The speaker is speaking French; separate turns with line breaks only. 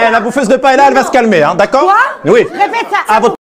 la bouffeuse de paella, elle va se calmer, hein, d'accord?
Quoi?
Oui.
Répète ça.
À votre